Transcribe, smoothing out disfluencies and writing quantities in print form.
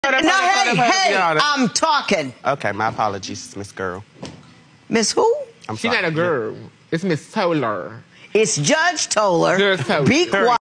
Hey, I'm talking. Okay, my apologies, Miss Girl. Miss who? She's not a girl. It's Miss Toler. It's Judge Toler. Judge Toler. Be quiet.